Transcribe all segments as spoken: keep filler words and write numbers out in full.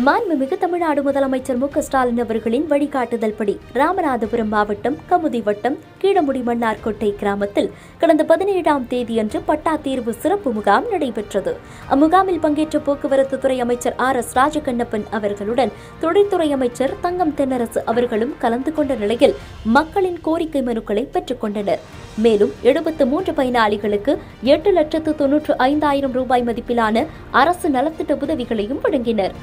மாண்புமிகு தமிழ்நாடு முதலமைச்சர் மு க ஸ்டாலின் அவர்களின் வழிகாட்டுதல்படி ராமநாதபுரம் மாவட்டம் கமுதி வட்டம் கீழமுடி மன்னார்கோட்டை கிராமத்தில் கடந்த பதினேழாம் தேதியன்று பட்டா தேர்வு சிறப்பு முகாம் நடைபெற்றது. அம்முகாமில் பங்கேற்ற போக்குவரத்து துறை அமைச்சர் ஆர் எஸ் ராஜகண்ணப்பன் அவர்களுடன் தொழில்துறை அமைச்சர் தங்கம் தென்னரசு அவர்களும் கலந்து கொண்ட நிலையில் மக்களின் கோரிக்கை மனுக்களை பெற்றுக் கொண்டனர். மேலும் எழுபத்து மூன்று பயனாளிகளுக்கு எட்டு லட்சத்து தொன்னூற்று ஐந்தாயிரம் ரூபாய் மதிப்பிலான அரசு நலத்திட்ட உதவிகளையும் வழங்கினர்.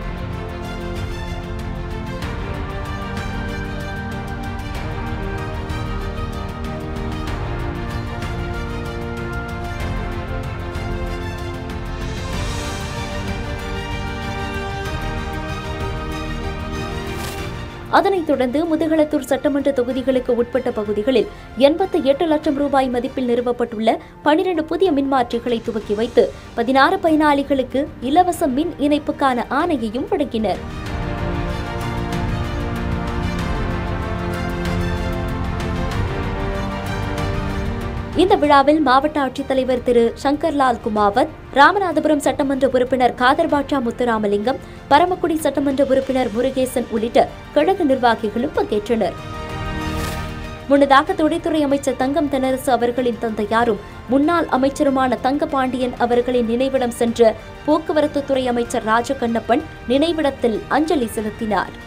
அதனைத் தொடர்ந்து முதுகளத்தூர் சட்டமன்ற தொகுதிகளுக்கு உட்பட்ட பகுதிகளில் எண்பத்தி எட்டு லட்சம் ரூபாய் மதிப்பில் நிறுவப்பட்டுள்ள பனிரண்டு புதிய மின்மாற்றிகளை துவக்கி வைத்து பதினாறு பயனாளிகளுக்கு இலவச மின் இணைப்புக்கான ஆணையையும் வழங்கினர். இந்த விழாவில் மாவட்ட ஆட்சித்தலைவர் திரு சங்கர்லால் குமாவத், ராமநாதபுரம் சட்டமன்ற உறுப்பினர் காதர்பாட்சா முத்துராமலிங்கம், பரமக்குடி சட்டமன்ற உறுப்பினர் முருகேசன் உள்ளிட்ட கழக நிர்வாகிகளும் பங்கேற்றனர். முன்னதாக தொழில்துறை அமைச்சர் தங்கம் தென்னரசு அவர்களின் தந்தையாரும் முன்னாள் அமைச்சருமான தங்கபாண்டியன் அவர்களின் நினைவிடம் சென்ற போக்குவரத்து துறை அமைச்சர் ராஜகண்ணப்பன் நினைவிடத்தில் அஞ்சலி செலுத்தினார்.